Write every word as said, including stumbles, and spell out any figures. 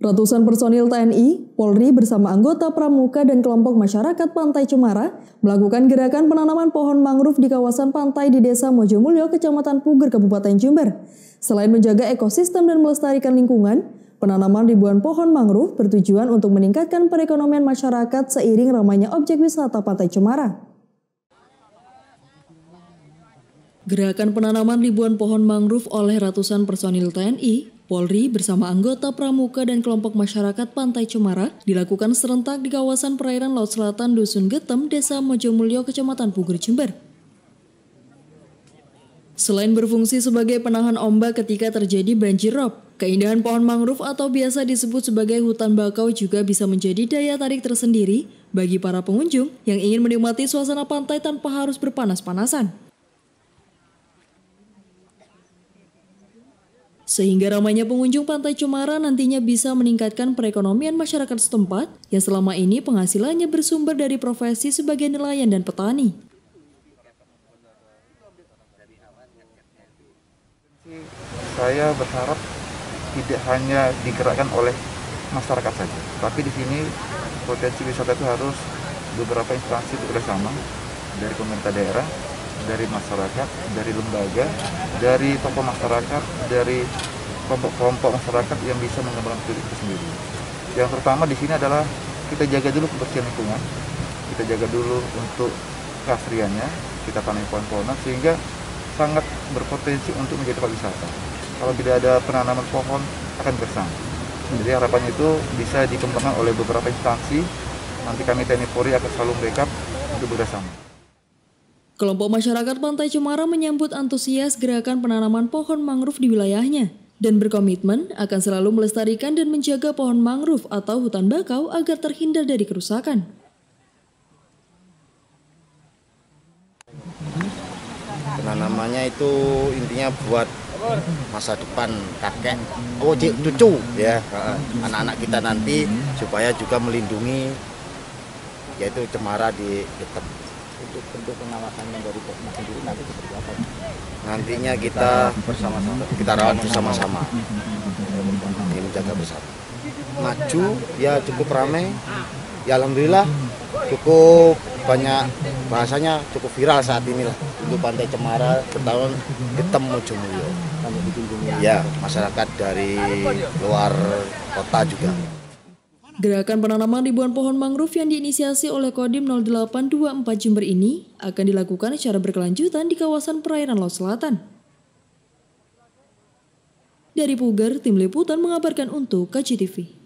Ratusan personil T N I, Polri bersama anggota pramuka dan kelompok masyarakat Pantai Cemara melakukan gerakan penanaman pohon mangrove di kawasan pantai di Desa Mojomulyo, Kecamatan Puger, Kabupaten Jember. Selain menjaga ekosistem dan melestarikan lingkungan, penanaman ribuan pohon mangrove bertujuan untuk meningkatkan perekonomian masyarakat seiring ramainya objek wisata Pantai Cemara. Gerakan penanaman ribuan pohon mangrove oleh ratusan personil T N I, Polri bersama anggota pramuka dan kelompok masyarakat Pantai Cemara dilakukan serentak di kawasan perairan Laut Selatan Dusun Getem, Desa Mojomulyo, Kecamatan Puger, Jember. Selain berfungsi sebagai penahan ombak ketika terjadi banjir rob, keindahan pohon mangrove atau biasa disebut sebagai hutan bakau juga bisa menjadi daya tarik tersendiri bagi para pengunjung yang ingin menikmati suasana pantai tanpa harus berpanas-panasan. Sehingga ramainya pengunjung Pantai Cemara nantinya bisa meningkatkan perekonomian masyarakat setempat yang selama ini penghasilannya bersumber dari profesi sebagai nelayan dan petani. Saya berharap tidak hanya digerakkan oleh masyarakat saja, tapi di sini potensi wisata itu harus beberapa instansi bekerjasama, dari pemerintah daerah, dari masyarakat, dari lembaga, dari tokoh masyarakat, dari kelompok-kelompok masyarakat yang bisa mengembangkan studi itu sendiri. Yang pertama di sini adalah kita jaga dulu kebersihan lingkungan, kita jaga dulu untuk keasriannya, kita tanam pohon-pohonan sehingga sangat berpotensi untuk menjadi tempat wisata. Kalau tidak ada penanaman pohon akan gersang. Jadi harapannya itu bisa dikembangkan oleh beberapa instansi. Nanti kami T N I Polri akan selalu backup untuk bekerjasama. Kelompok masyarakat Pantai Cemara menyambut antusias gerakan penanaman pohon mangrove di wilayahnya dan berkomitmen akan selalu melestarikan dan menjaga pohon mangrove atau hutan bakau agar terhindar dari kerusakan. Penanamannya itu intinya buat masa depan kakek, oh cucu ya, anak-anak kita nanti supaya juga melindungi yaitu cemara di Getem. Untuk bentuk pengawasannya dari Polri sendiri nanti seperti apa? Nantinya kita bersama-sama, kita rawat bersama-sama, ini menjaga bersama. Maju, ya cukup ramai, ya alhamdulillah cukup banyak, bahasanya cukup viral saat ini lah untuk Pantai Cemara bertahun Getem Mojomulyo. Ya masyarakat dari luar kota juga. Gerakan penanaman ribuan pohon mangrove yang diinisiasi oleh Kodim nol delapan dua empat Jember ini akan dilakukan secara berkelanjutan di kawasan perairan Laut Selatan. Dari Puger, Tim Liputan mengabarkan untuk K C T V.